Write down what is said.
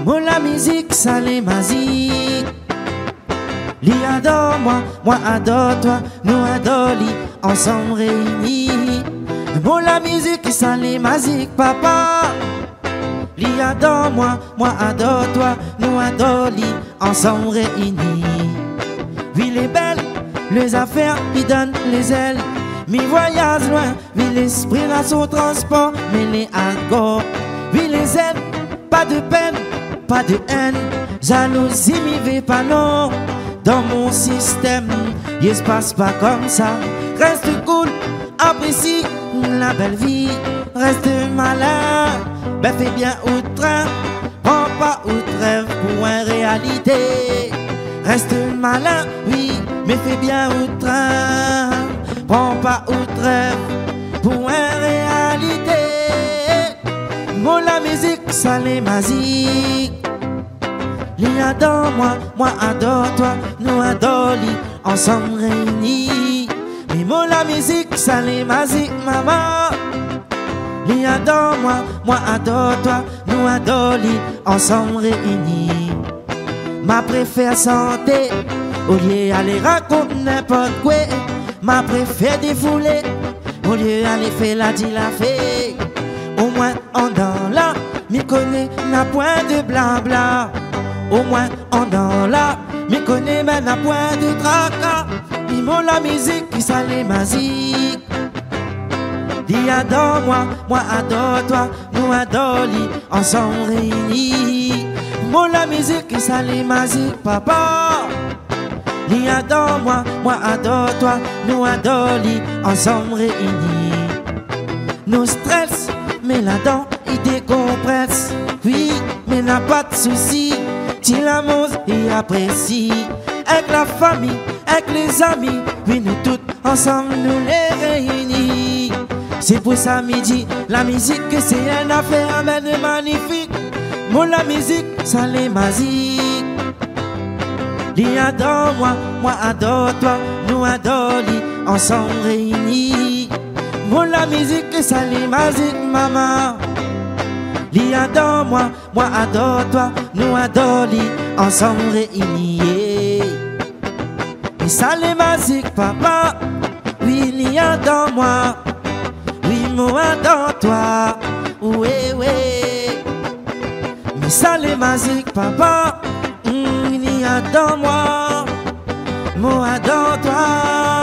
Moi la musique, ça les magique. Lui adore moi, moi adore toi, nous adore lui, ensemble réunis. Moi la musique, ça les magique, papa. Lui adore moi, moi adore toi, nous adore lui, ensemble réunis. Oui les belles, les affaires, ils donnent les ailes. Mi voyage loin, oui l'esprit là son transport, mais les accords, oui les ailes, pas de peine, pas de haine, jalousie m'y va pas non. Dans mon système, il se passe pas comme ça. Reste cool, apprécie la belle vie. Reste malin, ben fais bien outre, prends pas outre pour une réalité. Reste malin, oui, mais fais bien outre, prends pas outre pour une réalité. Moi la musique, ça les magique. Lui adore moi, moi adore toi, nous adore lui, ensemble réunis. Mais moi la musique, ça les magique, maman. Lui adore moi, moi adore toi, nous adore lui, ensemble réunis. Ma préfère santé, au lieu d'aller raconter n'importe quoi. Ma préfère défouler, au lieu d'aller faire la dit la fait. Au moins en dans là, m'y connaît la point de blabla. Au moins en dans là, m'y connaît même la point de tracas. Ils m'ont la musique qui ça les magique. Dis adore moi, moi adore toi, nous adore lui, ensemble réunis. M'ont la musique qui ça les magique, papa. Dis adore moi, moi adore toi, nous adore lui, ensemble réunis. Nos stress, mais là-dedans, ils décompressent. Oui, mais n'a pas de soucis. Si la mose et apprécie. Avec la famille, avec les amis, oui nous toutes ensemble nous les réunis. C'est pour ça midi, la musique c'est une affaire mais de magnifique. Moi la musique, ça les magique. Lui adore moi, moi adore toi, nous adore lui, ensemble réunis. Moi la musique, ça les magique maman. Lui adore moi, moi adore toi, nous adore lui, ensemble réunis. Et ça les magique papa, oui lui adore moi, oui moi adore toi, oui oui. Mais ça les magique papa, lui adore moi, moi adore toi.